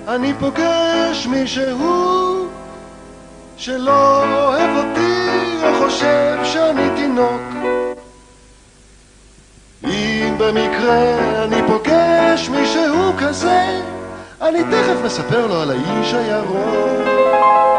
אני פוגש מישהו שלא אוהב אותי או חושב שאני תינוק. אם במקרה אני פוגש מישהו כזה, אני תכף מספר לו על האיש הירוק.